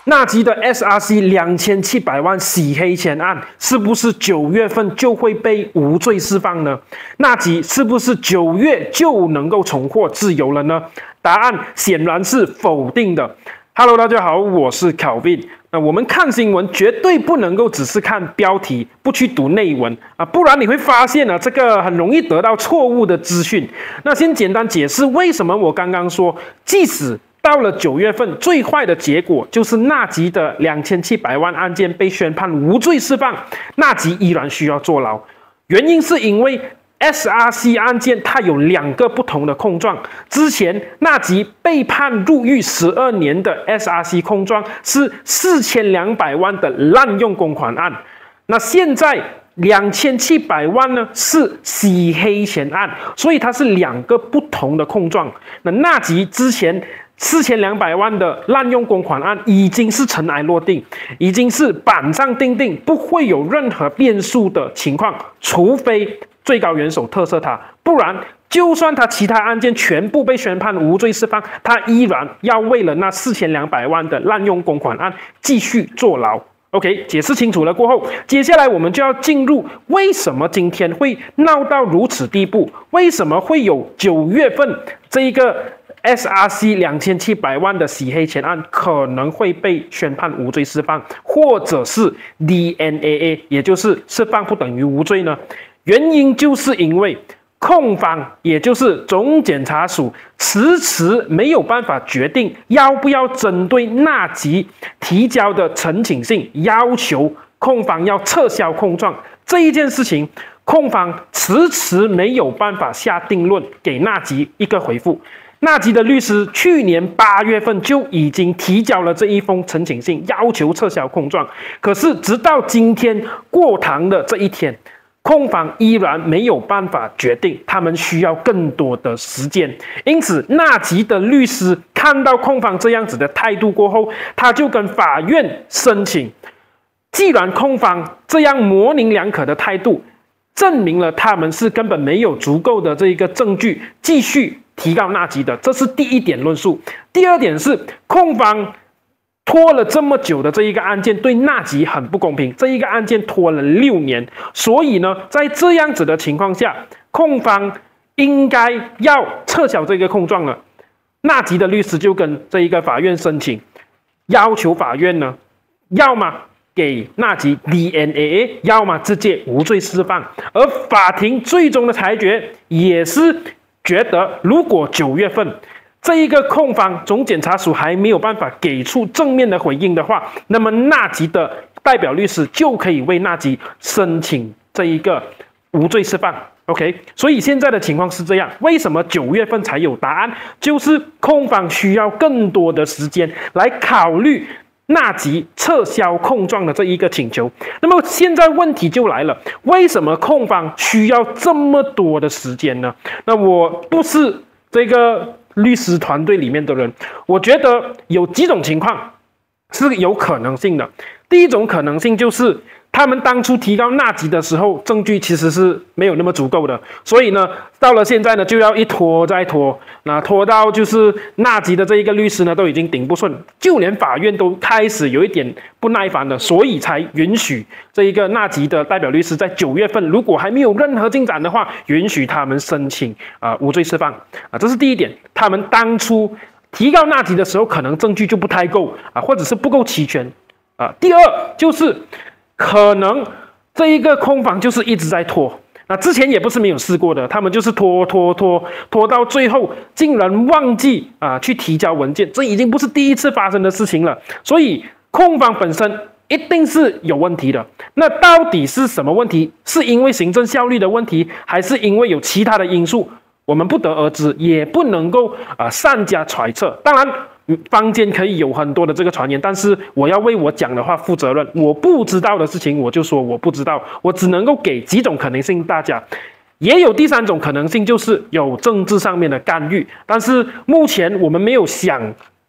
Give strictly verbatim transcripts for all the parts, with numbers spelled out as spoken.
纳吉的 S R C 两千七百万洗黑钱案，是不是九月份就会被无罪释放呢？纳吉是不是九月就能够重获自由了呢？答案显然是否定的。Hello， 大家好，我是 Kelvin。那我们看新闻绝对不能够只是看标题，不去读内文啊，不然你会发现呢、啊，这个很容易得到错误的资讯。那先简单解释为什么我刚刚说，即使到了九月份，最坏的结果就是纳吉的两千七百万案件被宣判无罪释放，纳吉依然需要坐牢。原因是因为 S R C 案件它有两个不同的控状，之前纳吉被判入狱十二年的 S R C 控状是四千两百万的滥用公款案，那现在两千七百万呢是洗黑钱案，所以它是两个不同的控状。那纳吉之前四千两百万的滥用公款案已经是尘埃落定，已经是板上钉钉，不会有任何变数的情况，除非最高元首特赦他，不然就算他其他案件全部被宣判无罪释放，他依然要为了那四千两百万的滥用公款案继续坐牢。OK， 解释清楚了过后，接下来我们就要进入为什么今天会闹到如此地步，为什么会有九月份这一个 S R C 两千七百万的洗黑钱案可能会被宣判无罪释放，或者是 D N A A， 也就是释放不等于无罪呢？原因就是因为控方，也就是总检察署，迟迟没有办法决定要不要针对纳吉提交的陈请信要求控方要撤销控状这一件事情，控方迟迟没有办法下定论，给纳吉一个回复。纳吉的律师去年八月份就已经提交了这一封陈请信，要求撤销控状，可是直到今天过堂的这一天，控方依然没有办法决定，他们需要更多的时间。因此，纳吉的律师看到控方这样子的态度过后，他就跟法院申请，既然控方这样模棱两可的态度，证明了他们是根本没有足够的这一个证据继续提告纳吉的，这是第一点论述。第二点是控方拖了这么久的这一个案件对纳吉很不公平，这一个案件拖了六年，所以呢，在这样子的情况下，控方应该要撤销这个控状了。纳吉的律师就跟这一个法院申请，要求法院呢，要么给纳吉 D N A A， 要么直接无罪释放。而法庭最终的裁决也是觉得，如果九月份这一个控方总检察署还没有办法给出正面的回应的话，那么纳吉的代表律师就可以为纳吉申请这一个无罪释放。OK， 所以现在的情况是这样，为什么九月份才有答案？就是控方需要更多的时间来考虑纳吉撤销控状的这一个请求。那么现在问题就来了，为什么控方需要这么多的时间呢？那我不是这个律师团队里面的人，我觉得有几种情况是有可能性的。第一种可能性就是他们当初提告纳吉的时候，证据其实是没有那么足够的，所以呢，到了现在呢，就要一拖再拖，那拖到就是纳吉的这一个律师呢都已经顶不顺，就连法院都开始有一点不耐烦了，所以才允许这一个纳吉的代表律师在九月份，如果还没有任何进展的话，允许他们申请啊、呃、无罪释放啊，这是第一点。他们当初提告纳吉的时候，可能证据就不太够啊，或者是不够齐全啊。第二就是可能这一个控方就是一直在拖，那之前也不是没有试过的，他们就是拖拖拖拖到最后，竟然忘记啊去提交文件，这已经不是第一次发生的事情了。所以控方本身一定是有问题的。那到底是什么问题？是因为行政效率的问题，还是因为有其他的因素？我们不得而知，也不能够啊、呃、善加揣测。当然，坊间可以有很多的这个传言，但是我要为我讲的话负责任。我不知道的事情，我就说我不知道，我只能够给几种可能性大家。也有第三种可能性，就是有政治上面的干预，但是目前我们没有想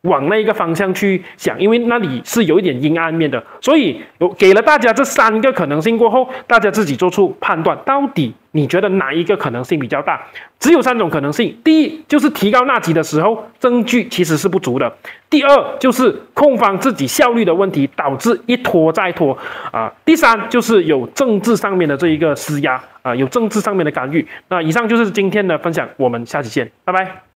往那一个方向去想，因为那里是有一点阴暗面的，所以有给了大家这三个可能性过后，大家自己做出判断，到底你觉得哪一个可能性比较大？只有三种可能性：第一，就是提高纳吉的时候证据其实是不足的；第二，就是控方自己效率的问题导致一拖再拖啊；第三，就是有政治上面的这一个施压啊，有政治上面的干预。那以上就是今天的分享，我们下期见，拜拜。